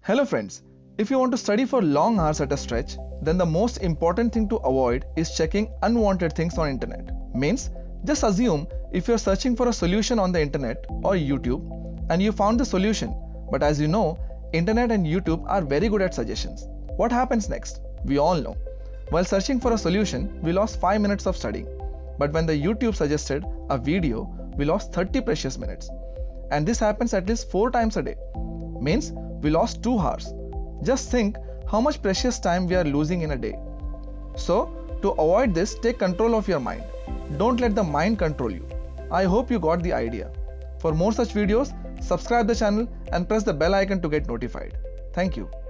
Hello friends, if you want to study for long hours at a stretch, then the most important thing to avoid is checking unwanted things on internet. Means, just assume if you're searching for a solution on the internet or YouTube and you found the solution, but as you know, internet and YouTube are very good at suggestions. What happens next? We all know. While searching for a solution, we lost 5 minutes of studying. But when the YouTube suggested a video, we lost 30 precious minutes. And this happens at least 4 times a day. Means we lost 2 hours. Just think how much precious time we are losing in a day. So, to avoid this, take control of your mind. Don't let the mind control you. I hope you got the idea. For more such videos, subscribe the channel and press the bell icon to get notified. Thank you.